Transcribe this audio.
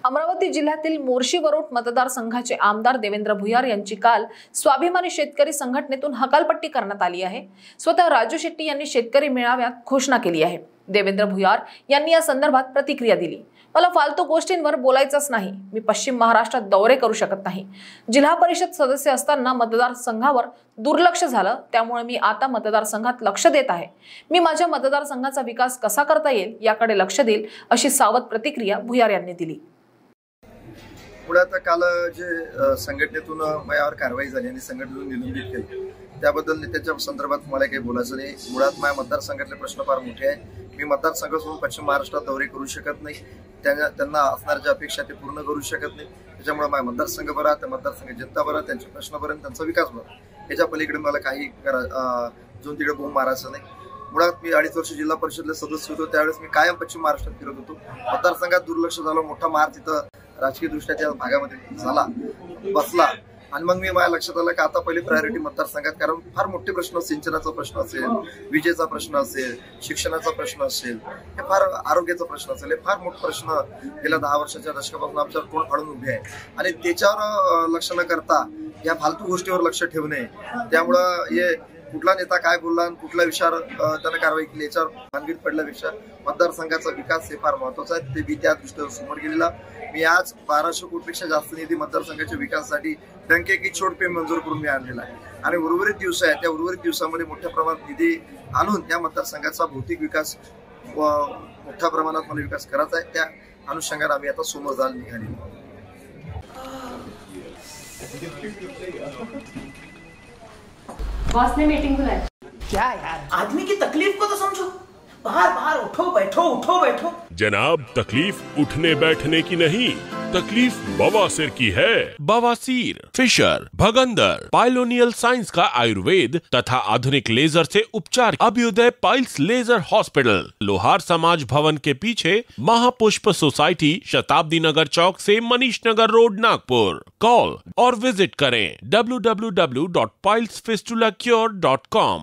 अमरावती जिल्ह्यातील मोर्शी वरोट मतदारसंघाचे आमदार देवेंद्र भुयार यांची काल स्वाभिमानी शेतकरी संघटनेतून हकालपट्टी करण्यात आली आहे। स्वतः राजू शेट्टी यांनी शेतकरी मेळाव्यात घोषणा केली आहे। देवेंद्र भुयार यांनी या संदर्भात प्रतिक्रिया दिली। मला फालतू गोष्टींवर बोलायचंच नाही। मी पश्चिम महाराष्ट्रात दौरे करू शकत नाही। जिल्हा परिषद सदस्य असताना मतदारसंघावर दुर्लक्ष झालं, त्यामुळे मी आता मतदारसंघात लक्ष देत आहे। मी माझ्या मतदारसंघाचा विकास कसा करता येईल याकडे लक्ष देईल, अशी सावध प्रतिक्रिया भुयार यांनी दिली। मुळात काल जे संघटनेतून माझ्यावर कारवाई झाली आणि संघटनेतून निलंबित केलं त्याबद्दल त्याच्या संदर्भात मला काही बोलायचं नाही। मुळात माझ्या मतदारसंघातले प्रश्न फार मोठे आहे। मी मतदारसंघ सोडून पश्चिम महाराष्ट्रात दौरे करू शकत नाही। त्यांना असणाऱ्या अपेक्षा ते पूर्ण करू शकत नाही। त्याच्यामुळे माझ्या मतदारसंघ बरा, त्या मतदारसंघ जनता बरा, त्यांचे प्रश्न बरे, त्यांचा विकास बरा, याच्या पलीकडे मला काही जो तिकडे बोंब मारायचं नाही। मुळात मी 2.5 वर्ष जिल्हा परिषदेला सदस्य होतो, त्यावेळेस मी कायम पश्चिम महाराष्ट्रात फिरत होतो। मतदारसंघात दुर्लक्ष झालं, मोठा मार तिथं राजकीय दृष्ट्या त्या भागामध्ये झाला बसला आणि मग मी माझ्या लक्षात आलं की आता पहिली प्रायोरिटी मतदारसंघात, कारण फार मोठे प्रश्न, सिंचनाचा प्रश्न असेल, विजेचा प्रश्न असेल, शिक्षणाचा प्रश्न असेल, हे फार आरोग्याचा प्रश्न असेल, हे फार मोठे प्रश्न गेल्या 10 वर्षाच्या दशकापासून आमच्यावर तोंड फाडून उभे आहे आणि त्याच्यावर लक्ष न करता या फालतू गोष्टीवर लक्ष ठेवणे, त्यामुळं हे कुठला नेता काय बोलला आणि कुठल्या विषयावर त्यानं कारवाई केली याच्यावर भानगडीत पडल्यापेक्षा मतदारसंघाचा विकास हे फार महत्वाचा आहे। ते बी त्या दृष्टीने समोर गेलेला मी आज 1200 कोटीपेक्षा जास्त निधी मतदारसंघाच्या विकासासाठी टंके की छोट पे मंजूर करून मी आणलेला आहे आणि उर्वरित दिवस आहे, त्या उर्वरित दिवसामध्ये मोठ्या प्रमाणात निधी आणून या मतदारसंघाचा भौतिक विकास मोठ्या प्रमाणात मला विकास करायचा आहे। त्या अनुषंगाने आम्ही आता समोर जायला निघालेलो। बॉस ने मीटिंग बुलाई। क्या यार, आदमी की तकलीफ को तो समझो। बाहर बाहर उठो बैठो, उठो बैठो। जनाब, तकलीफ उठने बैठने की नहीं, तकलीफ बवासीर की है। बवासीर, फिशर, भगंदर, पाइलोनियल साइंस का आयुर्वेद तथा आधुनिक लेजर से उपचार। अभ्युदय पाइल्स लेजर हॉस्पिटल, लोहार समाज भवन के पीछे, महापुष्प सोसाइटी, शताब्दी नगर चौक से मनीष नगर रोड, नागपुर। कॉल और विजिट करें www.pilesfistulacure.com।